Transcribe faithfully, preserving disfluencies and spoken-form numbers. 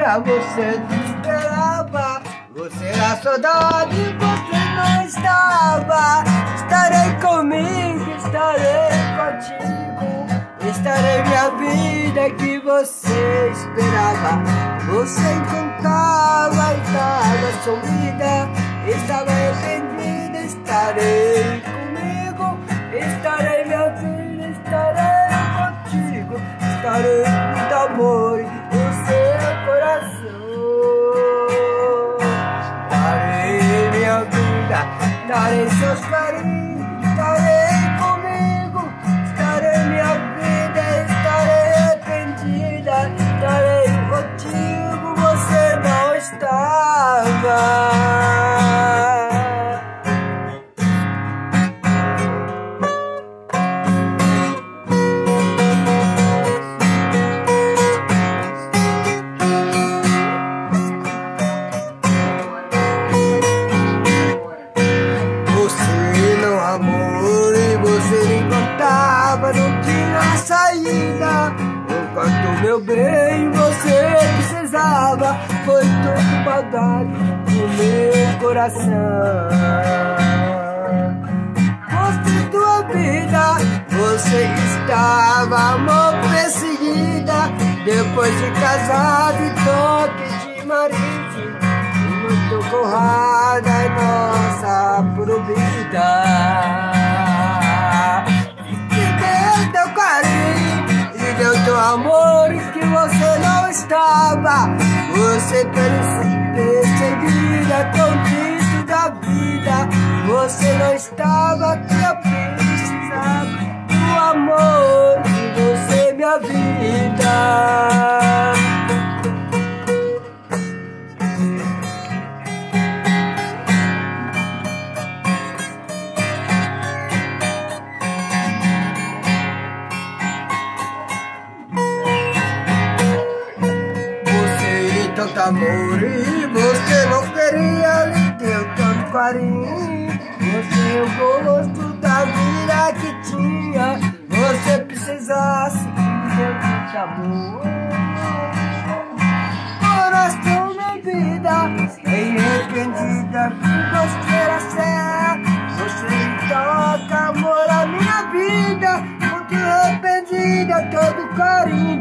vida você não esperava. Você era saudade, você não estava. Estarei comigo, estarei contigo. Estarei minha vida que você esperava. Você encontrava, estava sumida, estava arrependida. Estarei comigo, estarei minha vida, estarei contigo. Estarei com muito amor no seu coração. Estarei minha vida, estarei seus carinhos, estarei comigo. Estarei minha vida, estarei arrependida. Estarei contigo, você não estava. Não tinha saída, enquanto meu bem você precisava. Foi tudo maldade no meu coração. Mostrei tua vida, você estava amor perseguida. Depois de casado e toque de marido, muito corrada nossa proibida. Teu amor que você não estava. Você perseguida, conquista da vida. Você não estava, que eu precisava do amor de você, minha vida. Tanto amor e você não queria, lhe deu tanto carinho. Você é o gosto da vida que tinha. Você precisasse, lhe deu tanto amor. Coração da vida, bem arrependida que você era certo. Você toca amor à minha vida, muito arrependida, todo carinho.